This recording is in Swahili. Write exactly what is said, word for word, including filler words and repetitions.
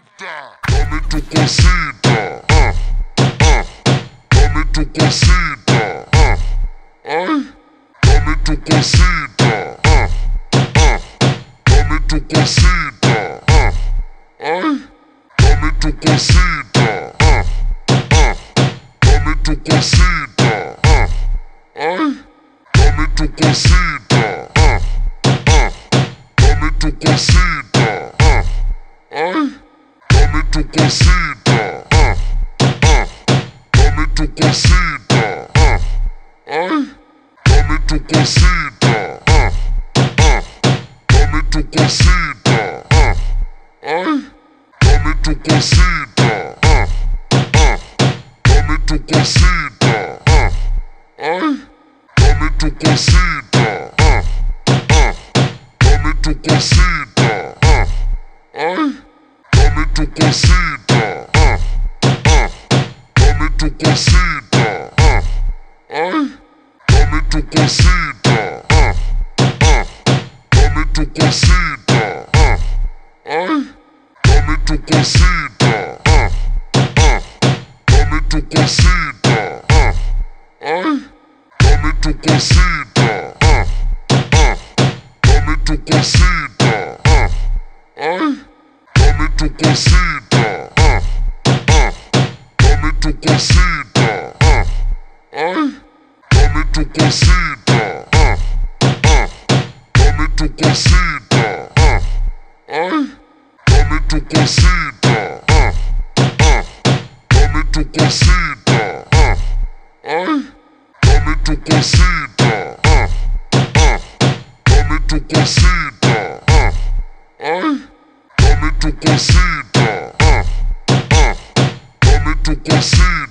Dame tu cosita, ah, ah. Dame tu cosita, ah, ay. Dame tu cosita, ah, ah. Dame tu cosita, ah, ay. Dame tu cosita, ah, ah. Dame tu cosita, ah, ay. Dame tu cosita, ah, ah. Dame tu cosita, ah, ay. Dame tu cosita, ah, ah. Dame tu cosita, ah, ay. Dame tu cosita, ah, ah. Dame tu cosita, ah, ay. Dame tu cosita, ah, ah. Dame tu cosita, ah, ay. Dame tu cosita, ah, ah. Dame tu cosita, ah, ay. Dame tu cosita, ah, ah. Dame tu cosita, ah, ay. Dame tu cosita, ah, ah. Dame tu cosita, ah, ay. Dame tu cosita, ah, ah. Dame tu cosita, ah, ay. Dame tu cosita, ah, ah. Dame tu cosita, ah, ay. Dame tu cosita, ah, ah. Dame tu cosita, ah, ay. Dame tu cosita, ah, ah. Dame tu cosita, ah, ay. Dame tu cosita, ah, ah. Dame tu cosita, ah, ay. Dame tu cosita, ah, ah. Dame tu cosita, ah, ay. Dame tu cosita, ah, ah. Dame tu cosita.